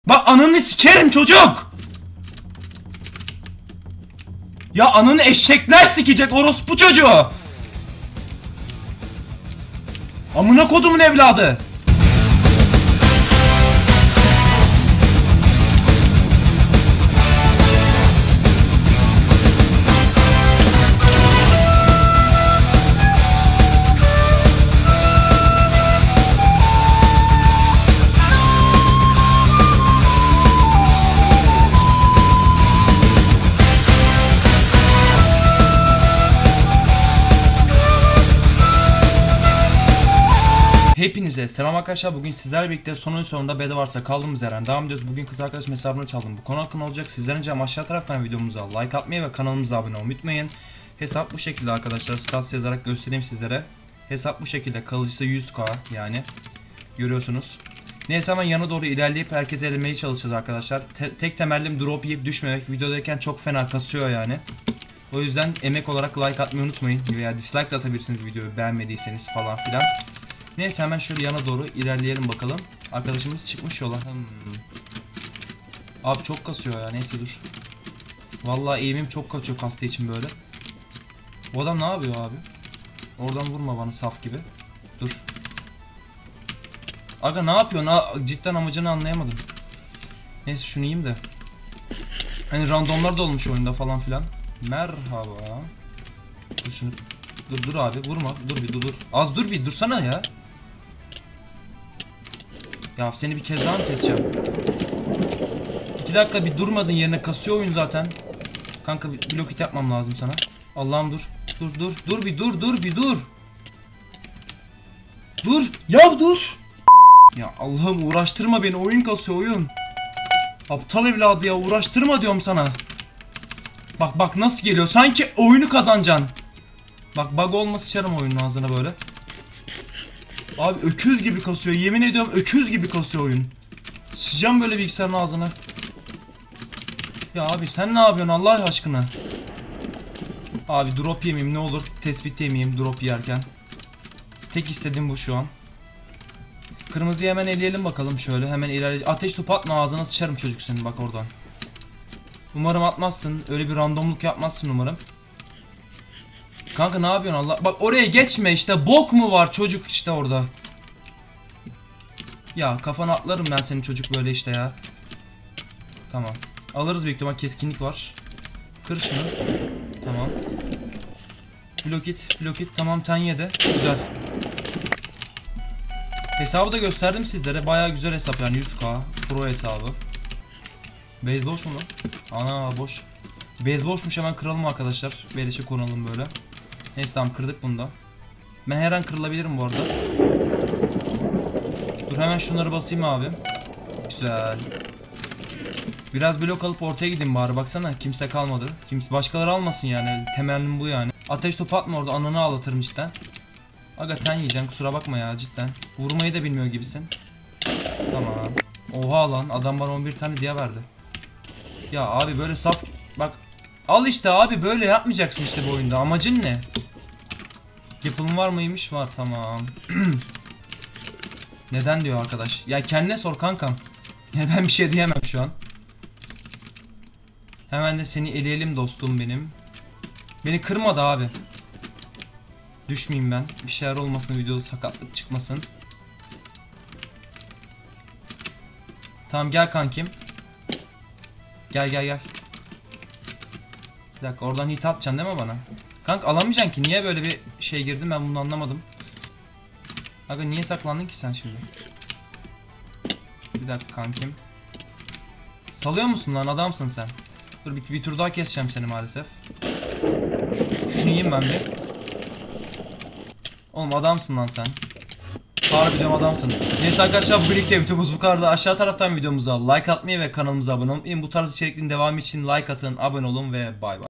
Bak ananı sikerim çocuk. Ya ananı eşekler sikecek orospu çocuğu. Amına kodumun evladı. Hepinize selam arkadaşlar. Bugün sizlerle birlikte sonun sonunda Bedwars'a kaldığımız yerden devam ediyoruz. Bugün kız arkadaşım hesabını çaldım. Bu konu hakkında olacak. Sizlerin ricam aşağı taraftan videomuza like atmayı ve kanalımıza abone olmayı unutmayın. Hesap bu şekilde arkadaşlar. Stats yazarak göstereyim sizlere. Hesap bu şekilde, kalıcısı 100k yani. Görüyorsunuz. Neyse hemen yana doğru ilerleyip herkese elemeye çalışacağız arkadaşlar. Tek temellim drop yiyip düşmemek. Videodayken çok fena kasıyor yani. O yüzden emek olarak like atmayı unutmayın. Veya dislike de atabilirsiniz videoyu beğenmediyseniz falan filan. Neyse hemen şöyle yana doğru ilerleyelim bakalım. Arkadaşımız çıkmış yola. Abi çok kasıyor ya, neyse dur. Vallahi eğimim çok kaçıyor kastığı için böyle. O adam ne yapıyor abi? Oradan vurma bana saf gibi. Dur. Aga ne yapıyorsun? Cidden amacını anlayamadım. Neyse şunu yiyeyim de. Hani randomlar da olmuş oyunda falan filan. Merhaba. Dur şunu. Dur abi vurma. Dur. Az dur bir dursana ya. Ya seni bir kez daha mı keseceğim? 2 dakika bir durmadın, yerine kasıyor oyun zaten. Kanka bir blok hit yapmam lazım sana. Allah'ım dur. Dur bir dur. Dur. Ya dur. Ya Allah'ım uğraştırma beni, oyun kasıyor oyun. Aptal evladı ya, uğraştırma diyorum sana. Bak nasıl geliyor, sanki oyunu kazanacaksın. Bak bug olması sıçarım oyunun ağzına böyle. Abi öküz gibi kasıyor, yemin ediyorum öküz gibi kasıyor oyun. Sıçacağım böyle bilgisayarın ağzına. Ya abi sen ne yapıyorsun Allah aşkına? Abi drop yemeyeyim ne olur, tespit yemeyeyim drop yerken. Tek istediğim bu şu an. Kırmızıyı hemen eleyelim bakalım şöyle, hemen ilerle. Ateş topu atma, ağzına sıçarım çocuk senin bak oradan. Umarım atmazsın, öyle bir randomluk yapmazsın umarım. Kanka ne yapıyorsun Allah? Bak oraya geçme işte, bok mu var çocuk işte orada. Ya kafana atlarım ben senin çocuk böyle işte ya. Tamam. Alırız büyük ihtimal, keskinlik var. Kır şunu. Tamam. Blok it tamam, ten yedi. Güzel. Hesabı da gösterdim sizlere, bayağı güzel hesap yani, 100k pro hesabı. Base boş mu lan? Ana boş. Base boşmuş, hemen kıralım arkadaşlar. Beleşe konalım böyle. Neyse tamam, kırdık bunu da. Ben her an kırılabilirim bu arada. Dur hemen şunları basayım abi. Güzel. Biraz blok alıp ortaya gideyim bari, baksana kimse kalmadı. Kimse, başkaları almasın yani, temelim bu yani. Ateş topu atma orada, ananı ağlatırım cidden. Aga ten yiyeceksin, kusura bakma ya cidden. Vurmayı da bilmiyor gibisin. Tamam. Oha lan, adam bana 11 tane diye verdi. Ya abi böyle saf bak. Al işte abi, böyle yapmayacaksın işte bu oyunda. Amacın ne? Yapılım var mıymış? Var, tamam. Neden diyor arkadaş? Ya kendine sor kankam. Ya ben bir şey diyemem şu an. Hemen de seni eleyelim dostum benim. Beni kırmadı abi. Düşmeyeyim ben. Bir şeyler olmasın, videoda sakatlık çıkmasın. Tamam gel kankim. Gel. Bir dakika, oradan hit atacaksın değil mi bana? Kanka alamayacaksın ki, niye böyle bir şey girdim ben bunu anlamadım. Aga niye saklandın ki sen şimdi? Bir dakika kankim. Salıyor musun lan, adamsın sen. Dur bir tur daha keseceğim seni maalesef. Şunu yiyeyim ben bir. Oğlum adamsın lan sen. Harbi diyorum adamsın. Neyse arkadaşlar, bu birlikte videomuz bu kadar. Aşağı taraftan videomuza like atmayı ve kanalımıza abone olmayı. Bu tarz içeriklerin devamı için like atın, abone olun ve bay bay.